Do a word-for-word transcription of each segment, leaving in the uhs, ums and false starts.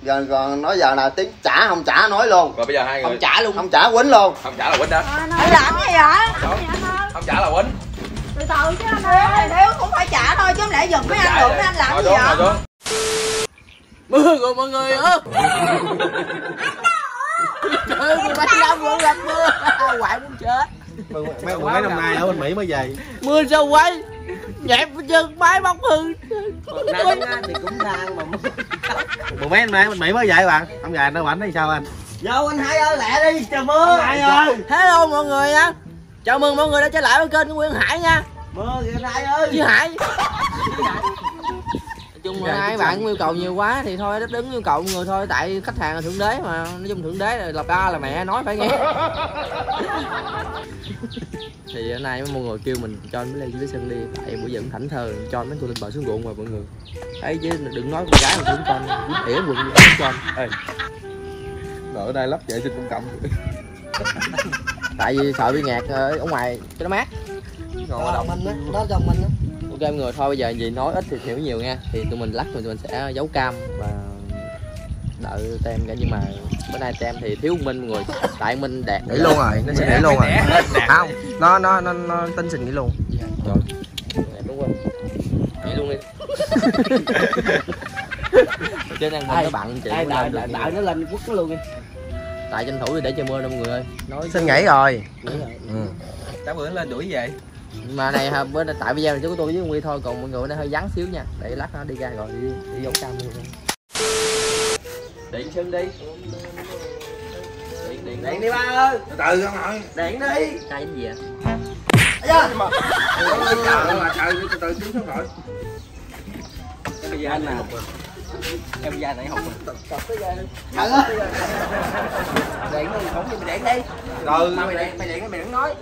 Rồi còn nói giờ là tiếng trả không trả nói luôn. Rồi bây giờ hai người không trả luôn, không trả quýnh luôn. Không trả là quýnh đó. Anh làm cái gì vậy? Không trả là quýnh. Từ từ chứ anh ơi, nếu cũng phải trả thôi chứ không lẽ giùm mấy anh được mấy anh làm cái gì vậy? Mưa rồi mọi người ơi. Trời ơi, mấy năm vừa gặp mưa. Quại muốn chết. Mấy mấy năm nay ở bên Mỹ mới về. Mưa sao quay? Nhẹp chân máy bóng hư. Nam thì cũng đang mà Mười mấy năm nay bên Mỹ mới về bạn. Ông già nó bảnh hay sao anh? vô anh Hải ơi lẹ đi trời mưa. Hải ơi. Hello mọi người nha. Chào mừng mọi người đã trở lại với kênh của Nguyễn Hải nha. Mưa kìa anh Hải ơi. Với Hải. Nói chung là hai bạn yêu cầu nhiều quá thì thôi đáp ứng yêu cầu người thôi, tại khách hàng là thượng đế mà, nói chung thượng đế là lập ba là mẹ nói phải nghe. Thì hôm nay mọi người kêu mình cho mấy lên dưới sân đi, tại bữa giờ cũng thảnh thờ cho mấy cô lên bờ xuống ruộng mà mọi người thấy chứ đừng nói con gái mà xuống con ỉa quần xuống con. Ê, rồi ở đây lắp vệ sinh công cộng. Tại vì sợ bị ngạt ở ngoài cho nó mát. Ngồi đó mình á, đó trong mình á. Ok mọi người, thôi bây giờ gì nói ít thì hiểu nhiều nha. Thì tụi mình lắc rồi tụi mình sẽ giấu cam và đợi tem cả, nhưng mà bữa nay tem thì thiếu Minh mọi người, tại Minh đạt Nghỉ luôn rồi, nó sẽ nghỉ luôn rồi. Không, nó nó nó, nó tính xin nghỉ luôn. Trời, đẹp đúng không? Nghỉ luôn đi. Chứ đang Minh nó bận chị. Ai đợi, đợi, đợi nó lên quất nó luôn đi. Tại tranh thủ để trời mưa đâu mọi người ơi. Nói Xin nghỉ rồi. nghỉ rồi. Ừ. Tám bữa lên đuổi về. Mà này bữa tại video này chỉ có tôi với Nguyên thôi, còn mọi người nó hơi vắng xíu nha, để lát nó đi ra rồi đi, đi giấu cam luôn. Điện chân đi. Điện điện Điện đi ba ơi. Từ từ không nội. Điện đi. Cay cái gì vậy? Ây Mà trời mà trời từ từ xuống xuống rồi. bây giờ anh nào? Em ra này học mình. Trời ơi. Điện đi, không gì mày điện đi. Từ Mà mày điện, mày điện mày đừng nói.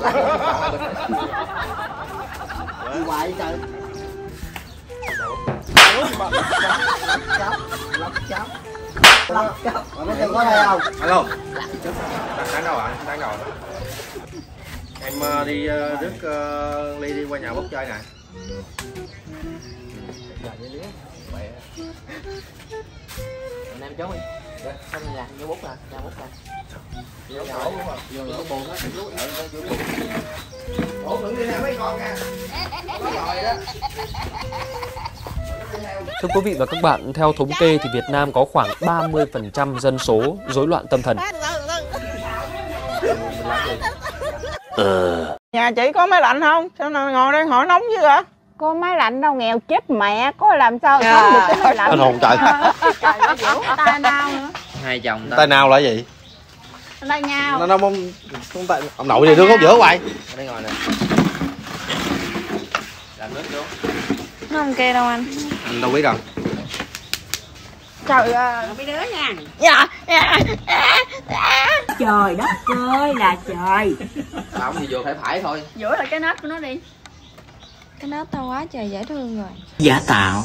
Đi hoài trời. Lắp chắp. Lắp chắp. Nó từng có đây không? alo. Đang đâu ạ? Đang đâu? Em uh, đi uh, rước uh, Ly đi qua nhà bốc chơi nè. Anh em chốt đi. Được, xong nhà, vô bút nè, nhà bút nè. Vô khổ luôn rồi. Vô lỗ buồn á, vô buồn. Ủa đừng đi theo mấy con nha. Có rồi đó. Thưa quý vị và các bạn, theo thống kê thì Việt Nam có khoảng ba mươi phần trăm dân số rối loạn tâm thần. Ờ. Nhà chị có máy lạnh không? Sao nào ngồi đây hỏi nóng dữ vậy? Có máy lạnh đâu, nghèo chết mẹ, có làm sao sống được cái máy lạnh. Anh hồn trời. Trời ơi, dữ tay nào nữa. Hai chồng Tay nào là gì? Tay nhau. Nó nó mong tay ông nội này đứa có giữa hoài. Ở đây ngồi nè. Làm nước vô. Nó không kê đâu anh. Anh đâu biết đâu. Trời ơi. Mấy đứa nha. Dạ. Trời đất ơi là trời. Không thì vừa phải phải thôi. Giữa là cái nết của nó đi. Cái nết tao quá trời dễ thương rồi. Giả tạo.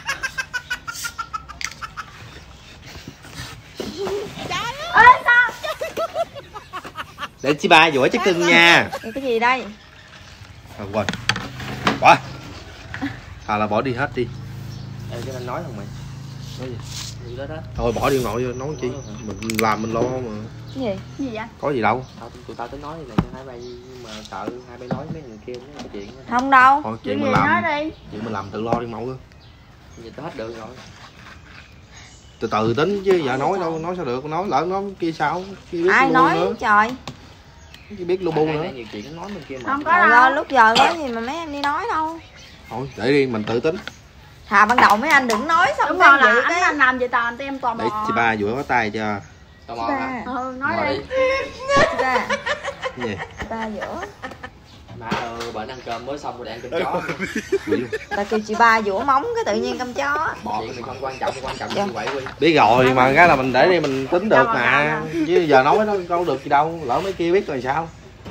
Ê sao? Để chị ba dũa chắc cưng nha. Cái gì đây? À, quên. Bỏ. Thà là bỏ đi hết đi. Ê, cho anh nói không mày? Nói gì? Gì đó đó. Thôi bỏ đi nội vô nói chi. Mình làm mình lo mà. Cái gì? Cái gì vậy? Có gì đâu. Tao tụi tao tính nói này cho hai bay, nhưng mà sợ hai bay nói mấy người kia nó là chuyện. Không đâu. Thôi Chuyện chuyện gì mình làm. nói đi. Chuyện mình làm tự lo đi mẫu ơi. Giờ tao hết được rồi. Từ từ tính chứ giờ nói đâu, nói sao được, nói lỡ nó kia sao? Kia biết Ai nói nữa. trời. Chứ biết lu bu nữa. Nhiều chuyện nó nói bên kia mà. Không có Trời đâu. ơi, lúc giờ có gì mà mấy em đi nói đâu. Thôi để đi mình tự tính. Thà ban đầu mấy anh đừng nói xong Đúng cái rồi là dự anh cái anh làm vậy tao anh em tò Để mò. chị ba dũa có tay cho. Tao mò hả? Ừ nói Mò đi. ra Cái gì? ba giữa. Má ơi, bệnh ăn cơm mới xong rồi đang ăn cơm chó. Ta kêu chị ba vỗ móng cái tự nhiên cơm chó. Chuyện mình không quan trọng, quan trọng như vậy Quy. Biết rồi mà cái là mình để đi mình tính được mà. Chứ giờ nói nó đâu được gì đâu, lỡ mấy kia biết rồi sao?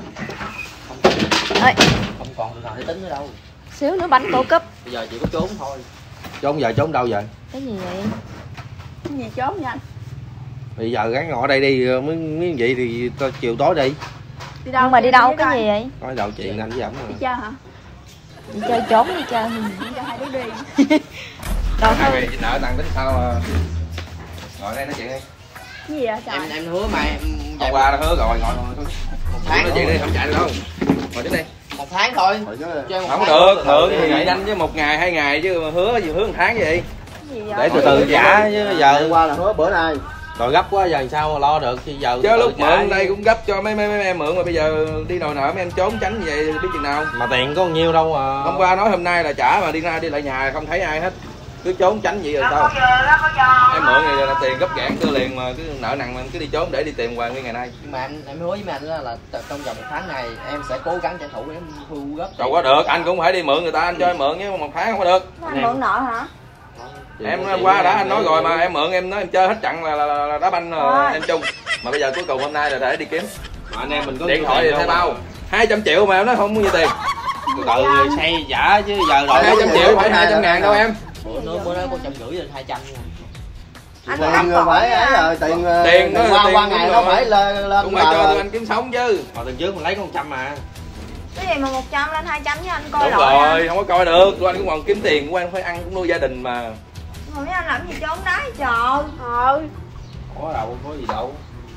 Ê, Không còn được nào để tính nữa đâu. xíu nữa bánh cổ cúp. Bây giờ chỉ có trốn thôi. Trốn giờ trốn đâu giờ? Cái gì vậy? Cái gì trốn nha anh? Bây giờ gắn ngồi ở đây đi, mới mới vậy thì tao chiều tối đi. Đi đâu? Nhưng mà đi đâu coi. cái gì vậy? Nói đầu chuyện anh với ẩm Đi mà. chơi hả? Đi chơi trốn đi chơi. Đi cho hai đứa đi. Đâu Hai thôi. vị nợ tặng tính sao ngồi đây nói chuyện đi. Cái gì vậy trời? Em em hứa mà em Hôm qua nó hứa rồi, ngồi ngồi. một tháng nói chuyện đi, không chạy được đâu. Ngồi đến đây. một tháng thôi. Cho em một Không tháng. được, hưởng thì nhanh chứ một ngày hai ngày chứ mà hứa gì hứa một tháng gì. Cái gì vậy? Để từ từ trả chứ Hôm giờ qua là hứa bữa nay. rồi gấp quá giờ sao lo được thì giờ Chứ tự lúc trả mượn chứ. đây cũng gấp cho mấy mấy mấy em mượn mà bây giờ đi đòi nợ mấy em trốn tránh như vậy biết chừng nào. mà tiền có nhiêu đâu mà. Hôm qua nói hôm nay là trả mà đi ra đi lại nhà không thấy ai hết. Cứ trốn tránh vậy rồi sao? Em mượn thì là tiền gấp gạn đưa liền mà cứ nợ nặng mà em cứ đi trốn để đi tìm hoài nguyên ngày nay. Nhưng mà em em hứa với mấy anh đó là trong vòng một tháng này em sẽ cố gắng tranh thủ để em thu góp. Đâu có được, anh cũng phải đi mượn người ta, anh cho em mượn chứ một tháng không có được. Anh mượn nợ hả? Em hôm qua đã anh nói rồi mà em mượn em nói em chơi hết trận là, là, là, là đá banh là em chung. Mà bây giờ cuối cùng hôm nay là để đi kiếm. Mà anh em mình có Điện thoại thì thay bao hai trăm triệu mà em nói không có nhiêu tiền. từ từ xây trả chứ giờ đòi hai trăm triệu phải hai trăm ngàn đâu em. Bữa nữa bữa đó có trăm rưỡi lên hai trăm luôn. Anh Tiền anh phải ấy rồi, tiền Tiền đó, qua tiền qua cũng ngày rồi. nó phải lên lên Cũng phải cho là- tụi anh kiếm sống chứ. mà tuần trước mình lấy có một trăm mà. cái gì mà một trăm lên hai trăm với anh coi Đúng lại rồi, không có coi được. Tụi anh cũng còn kiếm tiền của anh phải ăn cũng nuôi gia đình mà. mà mấy anh làm gì trốn đá vậy trời? Ờ. Có đâu có gì đâu.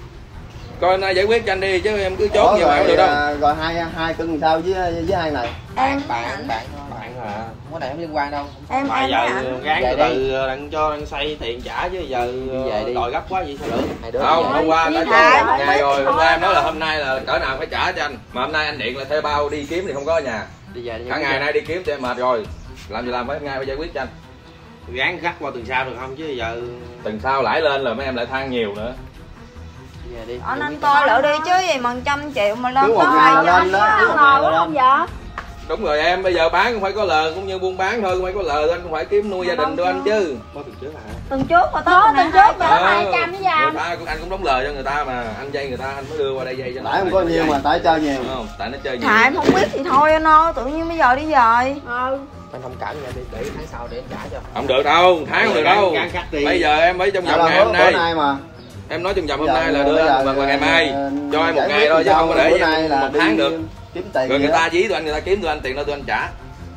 Coi nay giải quyết cho anh đi chứ em cứ Ủa, chốt như vậy rồi, không được đâu. à, rồi hai hai cân sao với với hai này. Em bạn anh. bạn thôi. Bạn à. Không có này không liên quan đâu. Em Mà em giờ với anh. gán Về từ đi. từ đặng cho đặng xây tiền trả chứ giờ về đi. đòi gấp quá vậy sao được. Hai đứa Không, về. hôm qua đã Đi cho thả, một không ngày biết rồi. Hôm thôi. qua em nói là hôm nay là cỡ nào phải trả cho anh. Mà hôm nay anh điện là thuê bao đi kiếm thì không có ở nhà. Đi về đi. Cả ngày nay đi kiếm thì em mệt rồi. Làm gì làm phải ngay phải giải quyết cho anh. Gán gắt qua tuần sau được không chứ giờ Tuần sau lãi lên là mấy em lại than nhiều nữa. Đi về đi. Anh anh coi lại đi chứ gì mà trăm triệu mà lên Cứ một có ngày hai là trăm lên đó, ăn cứ một ngon ngày là đúng lên. không vậy? Đúng rồi em, bây giờ bán cũng phải có lời cũng như buôn bán thôi, cũng phải có lời anh cũng phải kiếm nuôi gia đình tụi anh chứ. có tuần trước hả? Tuần trước mà tới tuần trước mà Ờ, hai trăm với người anh. ta cũng anh cũng đóng lời cho người ta mà anh dây người ta anh mới đưa qua đây dây cho nó. Tại không có nhiều mà tại chơi nhiều. Đúng không? Tại nó chơi nhiều. Thà em không biết thì thôi anh ơi, tự nhiên bây giờ đi về. Ờ. Anh thông cảm nha đi để tháng sau để em trả cho. Không được đâu, tháng không được đâu. Gán cắt đi. Bây giờ em mới trong Dạ vòng là ngày hứa hôm bữa nay. nay mà. Em nói trong vòng hôm Giờ- nay là đưa bây giờ- bằng ngày mai. ờ, Cho em một giải ngày quyết thôi chứ sao không có để bữa gì nay là một đi tháng được. kiếm tiền Rồi người gì ta đó. dí tụi anh, người ta kiếm tụi anh tiền đâu tụi anh trả.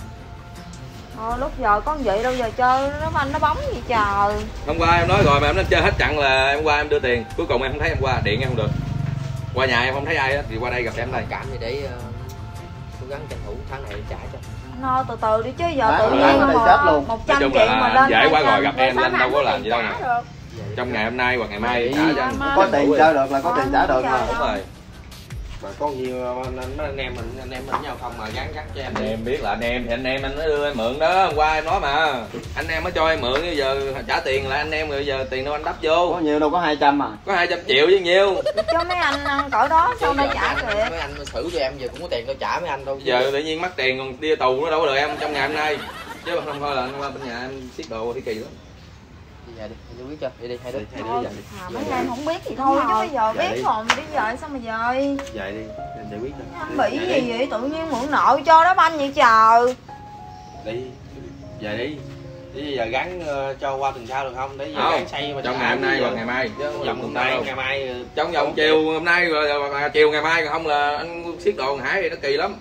Thôi lúc giờ con vậy đâu giờ chơi nó banh nó bóng gì trời. Hôm qua em nói rồi mà em nói chơi hết chặn là em qua em đưa tiền. Cuối cùng em không thấy em qua, điện em không được. Qua nhà em không thấy ai hết thì qua đây gặp em đây. Cảm gì để uh, cố gắng tranh thủ tháng này để trả cho. No từ từ đi chứ giờ Đó, tự rồi, nhiên ở đây sát luôn. một Nói trăm chung triệu là mà lên dễ quá rồi, hai trăm, gặp em rồi lên sao đâu có anh làm gì đâu trả nè. được. Trong ngày hôm nay hoặc ngày mai trả cho anh. Có tiền chơi được là có tiền trả được mà. Đúng rồi. Mà có nhiều anh, anh, anh em mình anh em mình nhau không mà gán gắt cho em Anh đi. em biết là anh em thì anh em anh mới đưa em mượn đó, hôm qua em nói mà. Anh em mới cho em mượn bây giờ trả tiền là anh em rồi giờ tiền đâu anh đắp vô. Có nhiều đâu có hai trăm mà. Có hai trăm triệu chứ nhiêu. Cho mấy anh ăn cỡ đó sau đây trả kịp. Mấy anh xử cho em giờ cũng có tiền đâu trả mấy anh đâu. Giờ tự nhiên mắc tiền còn đi tù nó đâu có được em trong ngày hôm nay. Chứ không thôi là anh qua bên nhà em xiết đồ thì kỳ lắm. Đi về đi, anh quyết cho. Đi đi hai đứa. Hai đứa Thôi, về đi. à, mấy em không biết thì thôi chứ bây giờ Dạ biết đi. rồi mà đi về sao mà về. Vậy đi, anh giải quyết cho. Anh bị gì vậy tự nhiên mượn nợ cho đó banh vậy trời. Đi, về đi. Chứ giờ gắn ờ, cho qua tuần sau được không? Để giờ Không, gắn xây mà trong trả ngày hôm chứ nay giờ hoặc ngày mai. Chứ không dòng dòng hôm nay nay ngày mai ờ, trong vòng chiều hôm nay rồi rồi chiều ngày mai còn không là anh xiết đồ thằng Hải thì nó kỳ lắm.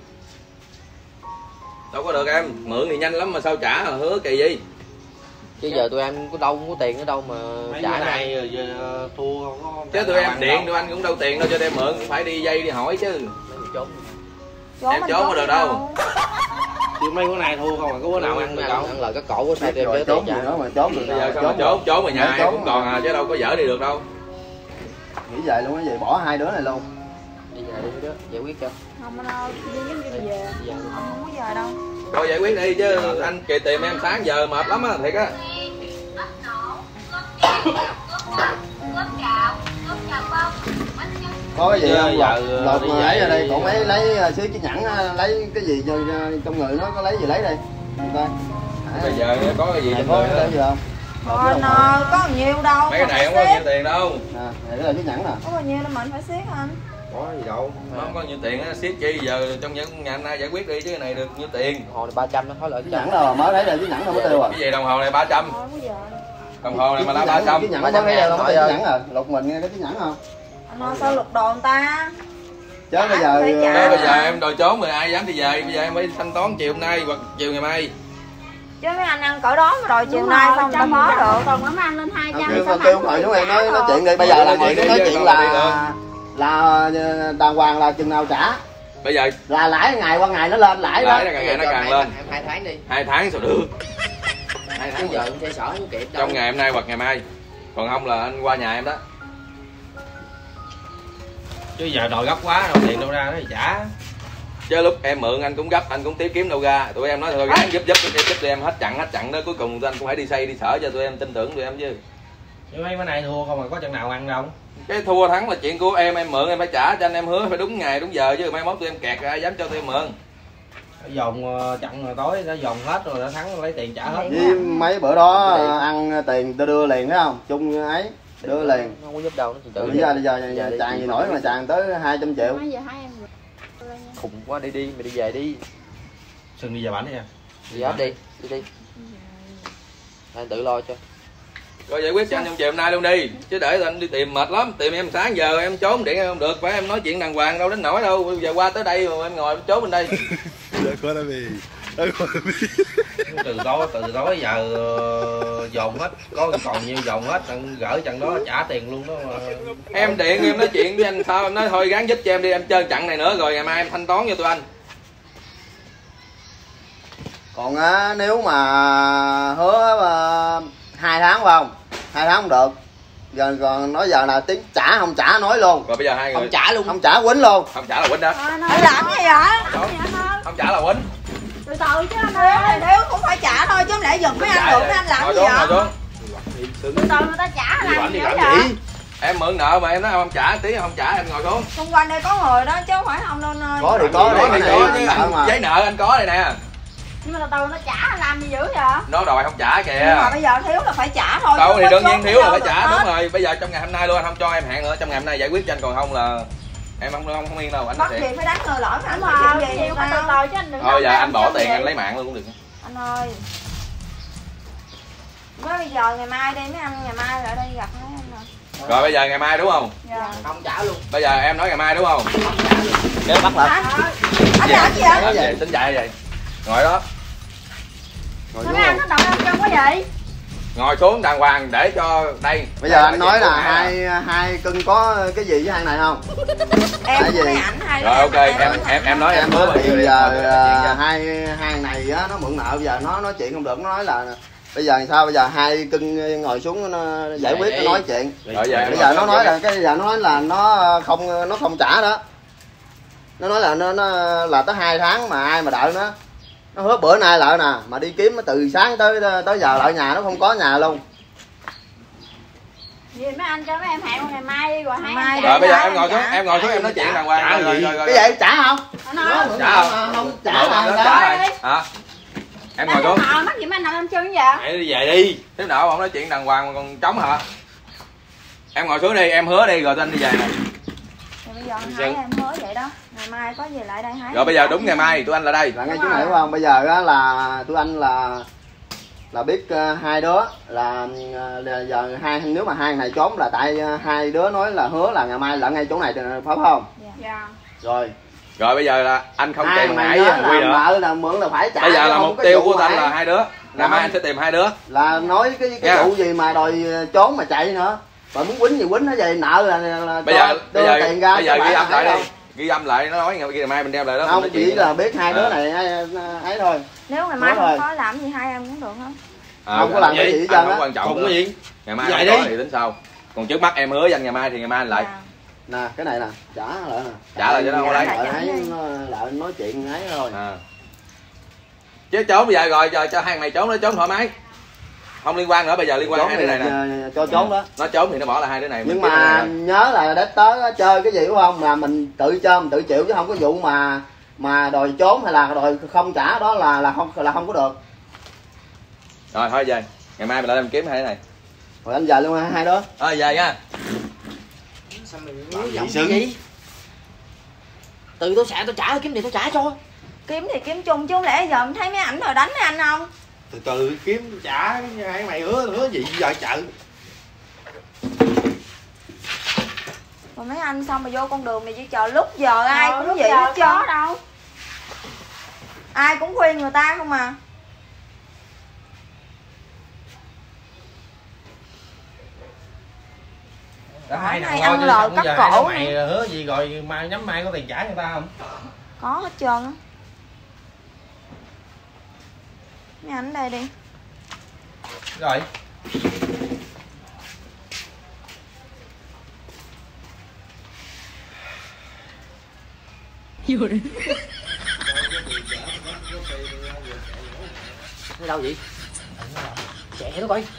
Đâu có được em, mượn thì nhanh lắm mà sao trả hứa kỳ gì. Chứ giờ tụi em có đâu không có tiền ở đâu mà mấy trả cái này. này rồi giờ thua không có. Chứ tụi em điện tụi anh cũng đâu tiền đâu cho đem mượn, phải đi dây đi hỏi chứ. Mấy người trốn. Trốn Em anh trốn có được đi đâu. Chứ mấy bữa nay thua không mà có bữa nào ăn được đâu. Ăn lời cái cổ của sao Biết em rồi để trốn tiền gì trả. nữa mà trốn được Bây giờ rồi, sao mà trốn, trốn mà nhà Để em trốn cũng còn à chứ đâu có dở đi được đâu. Nghĩ vậy luôn á, vậy bỏ hai đứa này luôn. Đi về đi mấy đứa, giải quyết cho. Không anh ơi, đi giống như đi về. Đi về. Ông không có về đâu. Thôi giải quyết đi chứ anh kì tìm em sáng giờ mệt lắm á, thiệt á. Có cái gì Giờ- không? giờ, Lột, ờ, lột đi mà lấy về ra đây, đi. còn mấy lấy uh, xíu chiếc nhẫn, uh, lấy cái gì cho, cho trong người nó có lấy gì lấy đây. Nhìn coi. Bây giờ có cái gì Này trong có người cái đó. gì không? Thôi anh ơi, có bao nhiêu đâu. Mấy cái này không có nhiều tiền đâu. Nè, này là chiếc nhẫn nè. Có bao nhiêu đâu mà anh phải siết anh. Có gì đâu. Không có nhiều tiền á, siết chi giờ trong những ngày hôm nay giải quyết đi chứ cái này được nhiêu tiền. Hồ này ba trăm nó thôi lợi Chiếc cho. nhẫn đâu mà mới lấy được chiếc nhẫn đâu mới tiêu à. Cái gì đồng hồ này ba trăm, Thôi có giờ. đồng hồ này mà lá Chiếc ba nhẫn- trăm. Chiếc nhẫn ba mới trăm lấy được ngàn đâu thôi chiếc ơi. nhẫn à. Lục mình nghe cái chiếc nhẫn không? Anh ơi sao lục đồ người ta. Chứ bây giờ Phải trả. Chứ bây giờ em đòi trốn rồi ai dám đi về, bây giờ em phải thanh toán chiều hôm nay hoặc chiều ngày mai. Chứ mấy anh ăn cỡ đó mà rồi chiều nay xong đâu có được. Còn nó ăn lên hai trăm. Kêu kêu mời chúng em nói nói chuyện đi. Bây giờ là người nói chuyện là là đàng hoàng là chừng nào trả. Bây giờ là lãi ngày qua ngày nó lên lãi đó. Lãi là càng ngày nó càng lên. Hai tháng đi. Hai tháng sao được? Hai tháng giờ cũng sẽ sở không kịp đâu. Trong ngày hôm nay hoặc ngày mai. Còn không là anh qua nhà em đó. Chứ giờ đòi gấp quá, đòi tiền đâu ra nó thì trả. Chứ lúc em mượn anh cũng gấp, anh cũng tiếp kiếm đâu ra. Tụi em nói thôi gắng giúp giúp giúp giúp tụi em hết chặn hết chặn đó, cuối cùng anh cũng phải đi xây đi sở cho tụi em tin tưởng tụi em chứ. Chứ mấy bữa nay thua không mà có trận nào ăn đâu. Cái thua thắng là chuyện của em, em mượn em phải trả cho anh, em hứa phải đúng ngày đúng giờ chứ mai mốt tụi em kẹt ai dám cho tụi em mượn. Dồn chặn rồi tối nó dồn hết rồi đã thắng lấy tiền trả hết. Với mấy bữa đó ăn tiền tôi đưa liền thấy không? Chung ấy đưa liền. Không có giúp đâu nó tự bây giờ bây giờ, giờ chàng gì nổi mà chàng tới hai trăm triệu. Khùng quá, đi đi mày đi về đi. Sừng đi về bảnh đi nha. Đi hết đi, đi đi. Anh tự lo cho. Rồi giải quyết cho anh trong chiều hôm nay luôn đi. Chứ để anh đi tìm mệt lắm, tìm em sáng giờ em trốn điện em không được, phải em nói chuyện đàng hoàng đâu đến nổi đâu. Bây giờ qua tới đây rồi em ngồi em trốn bên đây. Từ tối từ tối giờ dồn hết, có còn nhiêu dồn hết, gửi trận đó trả tiền luôn đó mà. Em điện em nói chuyện với anh sao em nói thôi gắng giúp cho em đi, em chơi trận này nữa rồi ngày mai em thanh toán cho tụi anh. Còn á, nếu mà hứa mà hai tháng phải không? Hai tháng không được. Giờ còn nói giờ là tiếng trả không trả nói luôn. Rồi bây giờ hai người không trả luôn, không trả quýnh luôn. Không trả là quýnh đó. Anh làm cái gì vậy? Không trả là quýnh. Từ từ chứ anh ơi. Nếu cũng phải trả thôi chứ không lẽ giùm mấy anh được mấy anh làm cái gì vậy? Từ từ người ta trả làm gì vậy? Em mượn nợ mà em nói không trả tí không trả em ngồi xuống. Xung quanh đây có người đó chứ không phải không đâu nơi. Có thì có, có thì có chứ nợ mà. Giấy nợ anh có đây nè. Nhưng mà từ từ nó trả làm gì dữ vậy? Nó đòi không trả kìa. Nhưng mà bây giờ thiếu là phải trả thôi. Đâu thì đương nhiên thiếu là phải trả, đúng rồi. Bây giờ trong ngày hôm nay luôn anh không cho em hẹn nữa, trong ngày hôm nay giải quyết cho anh, còn không là em không không, không yên đâu anh. Bắt gì phải đánh người lỗi phải Anh anh mà chuyện gì chịu phải từ từ chứ anh đừng. Thôi giờ anh bỏ tiền anh lấy mạng luôn cũng được. Anh ơi. Mới bây giờ ngày mai đi mấy anh ngày mai lại đây gặp mấy anh rồi. Rồi bây giờ ngày mai đúng không? Dạ. Không trả luôn. Bây giờ em nói ngày mai đúng không? Không trả luôn. Nếu bắt lại. Anh làm gì vậy? Nói về tính chạy vậy. Ngồi đó. Ngồi mấy anh nó đậu em trong quá vậy? Ngồi xuống đàng hoàng để cho đây. Bây giờ anh nói là hai hai cưng có cái gì với hai này không? Em cái gì? mấy ảnh hai. Rồi ok em em em nói em em hứa bao thì nhiêu đi. giờ hai hai này á nó mượn nợ, bây giờ nó nói chuyện không được, nó nói là bây giờ sao, bây giờ hai cưng ngồi xuống nó giải quyết nó nói chuyện. Rồi giờ bây giờ nó nói là cái giờ nó nói là nó không nó không trả đó. Nó nói là nó, nó là tới hai tháng mà ai mà đợi nó. Nó hứa bữa nay lợi nè, mà đi kiếm từ sáng tới tới giờ lợi nhà nó không có nhà luôn. Vì mấy anh cho mấy em hẹn ngày mai đi rồi hai Mai rồi bây giờ em ngồi xuống, em ngồi xuống em nói chuyện đàng hoàng rồi rồi rồi. Cái gì trả không? Trả không? Không trả là trả rồi. Hả? Em ngồi xuống. Mắc gì mấy anh nằm em chân vậy? Mày đi về đi. Thế nào không nói chuyện đàng hoàng mà còn trống hả? Em ngồi xuống đi, em hứa đi rồi anh đi về này. Bây giờ hãy em hứa vậy đó. Ngày mai có gì lại đây hãy. Rồi bây giờ đúng ngày mai tụi anh lại đây. Là ngay chỗ này đúng không? Bây giờ á là tụi anh là là biết uh, hai đứa là, uh, là giờ hai nếu mà hai này trốn là tại uh, hai đứa nói là hứa là ngày mai là ngay chỗ này phải không? Dạ. Rồi. Rồi bây giờ là anh không hai tiền mày nãy nhớ với thằng Quy là nữa. nợ là mượn là phải trả. Bây giờ là mục tiêu của anh mà. là hai đứa. Ngày mai anh sẽ tìm hai đứa. Là nói cái cái vụ gì mà đòi trốn mà chạy nữa. Rồi muốn quýnh gì quýnh nó vậy, nợ là, là Bây giờ đưa bây giờ tiền ra. bây giờ ghi âm lại đâu. đi. Ghi âm lại nó nói ngày mai mình đem lại đó. Không, chỉ là biết hai đứa này ấy thôi. Nếu ngày mai không có làm gì hai em cũng được không? À, không có làm cái gì hết trơn á. Quan trọng cái gì? Ngày mai không có thì tính sau. Còn trước mắt em hứa với anh ngày mai thì ngày mai anh lại. Nè cái này nè, trả lại nè. Trả lại cho nó không lấy. Lại nói chuyện ấy thôi. À. Chứ trốn bây giờ rồi cho hai mày trốn nó trốn thoải mái. Không liên quan nữa, bây giờ liên quan hai đứa này nè. Cho trốn đó. Nó trốn thì nó bỏ lại hai đứa này. Nhưng mà nhớ là để tới chơi cái gì đúng không? Là mình tự chơi mình tự chịu chứ không có vụ mà mà đòi trốn hay là đòi không trả đó là là không là không có được. Rồi thôi về. Ngày mai mình lại làm kiếm hai đứa này. Rồi anh về luôn hai đứa. Thôi về nha. Sao mày nói giọng gì? Từ tôi xả tôi trả, kiếm tiền tôi trả cho. Kiếm thì kiếm chung chứ không lẽ giờ mình thấy mấy ảnh rồi đánh mấy anh không? Từ từ kiếm trả, hai mày hứa hứa gì giờ chợ. Rồi mấy anh xong mà vô con đường này chỉ chờ lúc giờ ai cũng vậy hết trơn. Đâu. Ai cũng khuyên người ta không mà. Đã hai Hay thằng ăn lo lợn chứ cắt giờ cổ. hai mày hứa gì rồi mai nhắm mai có tiền trả người ta không? Có hết trơn á. Mấy anh đây đi. Rồi. Cái đâu vậy? Chạy nó coi.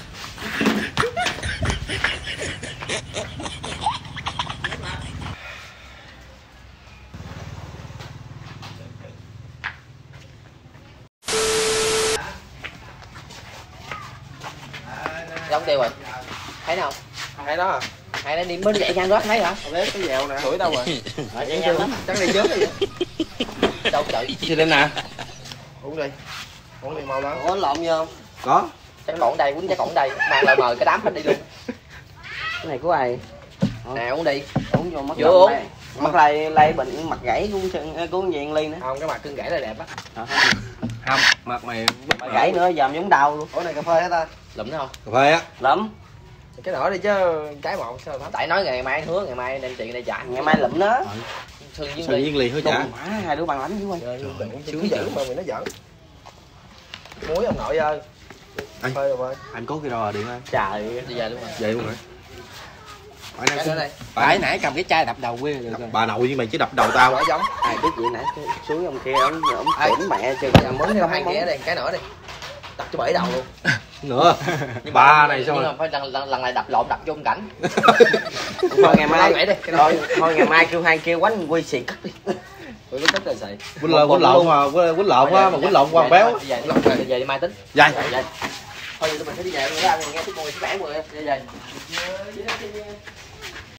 Giống tiêu rồi. Thấy đâu? Hay đó à? Hay nó đi mới chạy ngang đó thấy hả? Biết cái dèo nè. Tuổi đâu rồi? Ở chạy ngang lắm. Chắc đi trước đi. Đâu trời. Chị lên nè. Uống đi. Uống đi mau lắm. Ủa lộn vô không? Có. Trái cọng đây, quýnh trái cọng đây. Mang lời mời cái đám hết đi luôn. Cái này của ai? Nè uống đi. Uống vô mất Vừa uống. Mất lại lại bệnh mặt gãy của của gì ly nữa. Không, cái mặt cưng gãy là đẹp á. Không, mặt mày Mặt gãy nữa dòm giống đau luôn. ủa này cà phê hả ta? Lụm nó không? Cà phê á. Lụm. Cái nổi đi chứ cái một sao thấm. Tại nói ngày mai hứa ngày mai đem tiền đây trả. Ngày mai lụm nó. Sưng với Sừng ly. viên lì hứa trả. Má, hai đứa bằng lánh chứ quay. Sướng dữ mà mày nó giỡn. Muối ông nội ơi. Anh. Phê rồi ơi. Anh có cái đo điện ơi. Trời. Đi về luôn rồi. Vậy luôn hả? Phải Cái nữa đây. Phải nãy cầm cái chai đập đầu quê được rồi. bà nội với mày chứ đập đầu tao. Quả giống. Ai biết vậy nãy xuống ông kia ông ông Ê. tỉnh mẹ chơi Giờ muốn theo hai ghế đây, cái nữa đi. Đập cho bể đầu luôn. Nữa. Nhưng Ba mà- này nhưng xong rồi. mà phải lần, lần, lần này đập lộn đập vô cảnh. Thôi ngày mai Vậy đi. thôi thôi ngày mai kêu hai kêu quánh quy xì cắt đi. Tôi có tức là xì. Quýnh lộn quýnh lộn mà quýnh lộn á mà quýnh lộn quăng béo. Đi về đi, đi về đi mai tính. Dây. Thôi vậy tụi mình phải đi về luôn đó, nghe tiếng mùi sức khỏe rồi. Đi về.